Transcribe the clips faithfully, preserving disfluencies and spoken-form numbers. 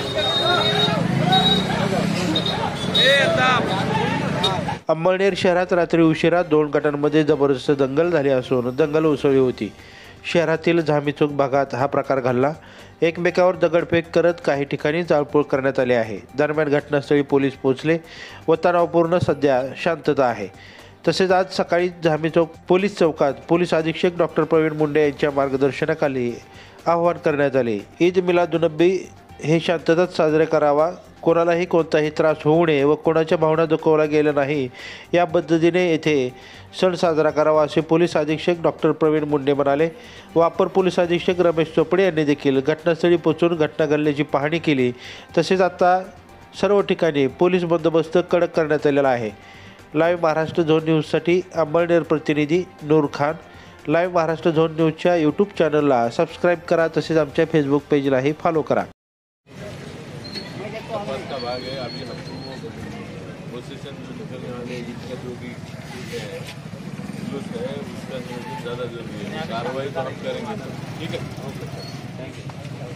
अंमळनेर शहरात रात्री उशिरा दोन गटांमध्ये जबरदस्त दंगल झाली असून दंगल उसळली होती। शहरातील झामी चौक भागात हा प्रकार घडला। एकमेकावर दगडफेक करत काही ठिकाणी जाळपोळ करण्यात आली आहे। दरम्यान घटनास्थळी पोलीस पोहोचले व तणावपूर्ण सध्या शांतता आहे। तसेच आज सकाळी झामी चौक पोलीस चौकात पोलीस अधीक्षक डॉक्टर प्रवीण मुंडे यांच्या मार्गदर्शनाखाली आवाहन करण्यात आले। ईद मिलादुन्नबी हे शांततेत साजरे करावा, कोणालाही कोणताही त्रास होऊ नये व कोणाच्या भावना दुखवल्या गेल्या नाही या पद्धतीने येथे सण साजरा करावा असे पोलीस अधीक्षक डॉक्टर प्रवीण मुंडे म्हणाले। व अपर पोलीस अधीक्षक रमेश चोपडे यांनी देखील घटनास्थळी पोहोचून घटना घडल्याची पाहणी केली। तसेच आता सर्व ठिकाणी पोलीस बंदोबस्त कडक करण्यात आलेला आहे। लाईव्ह महाराष्ट्र झोन न्यूजसाठी अंमळनेर प्रतिनिधी नूर खान। लाईव्ह महाराष्ट्र झोन न्यूजच्या यूट्यूब चॅनलला सबस्क्राईब करा, तसेच आमच्या फेसबुक पेजलाही फॉलो करा। तपास का भाग है। अभी हमको प्रोसेशन में निकलने वाले इसका जो भी जुलूस है उसका नियोजन ज़्यादा जरूरी है। कार्रवाई तो हम करेंगे, ठीक है। Okay sir, thank you.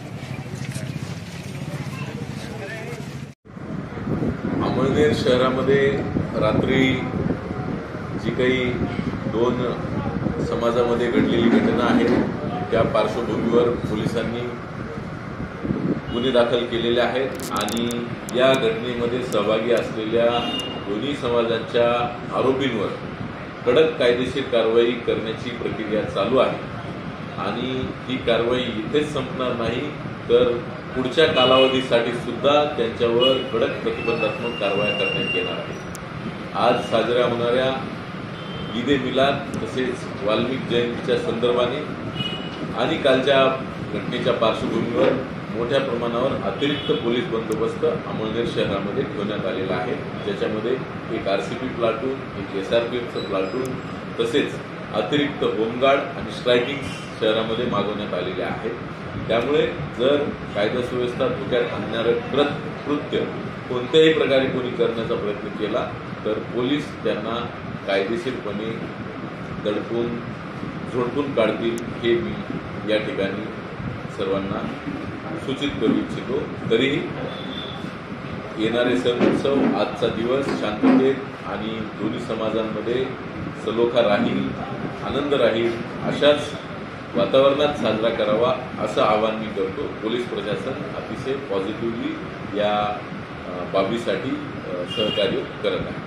Amalner शहरामध्ये रात्री जी काही दोन समाजामध्ये घडलेली घटना आहे त्या पार्श्वभूमीवर पोलिसांनी गुन्हे दाखल केलेले आहेत आणि या घटनेमध्ये सहभागी असलेल्या दोन्ही समाजांच्या आरोपींवर कडक कायदेशीर कारवाई करण्याची प्रक्रिया चालू आहे आणि ही कारवाई इथेच संपणार नाही तर पुढच्या कालावधीसाठी सुद्धा त्यांच्यावर कडक प्रतिबंधात्मक कारवाई करण्यात येणार आहे। आज साजऱ्या होणाऱ्या ईद ए मिलाद तसेच वाल्मिक जयंतीच्या संदर्भाने आणि कालच्या घटनेच्या पार्श्वभूमीवर मोठ्या प्रमाणावर अतिरिक्त पोलीस बंदोबस्त अंमळनेर शहरामध्ये ठेवण्यात आलेला आहे, ज्याच्यामध्ये एक आरसीपी प्लाटून, एक एसआरपीएफचं प्लाटून तसेच अतिरिक्त होमगार्ड आणि स्ट्रायकिंग शहरामध्ये मागवण्यात आलेले आहेत। त्यामुळे जर कायदा सुव्यवस्था धोक्यात आणणारं कृत कृत्य कोणत्याही प्रकारे कोणी करण्याचा प्रयत्न केला तर पोलीस त्यांना कायदेशीरपणे दडपून झोडपून काढतील हे मी या ठिकाणी सर्वांना सूचित करू इच्छितो। तरीही येणारे सण उत्सव आजचा दिवस शांततेत आणि दोन्ही समाजांमध्ये सलोखा राहील, आनंद राहील अशाच वातावरणात साजरा करावा असं आवाहन मी करतो। पोलीस प्रशासन अतिशय पॉझिटिव्हली या बाबीसाठी सहकार्य करत आहे।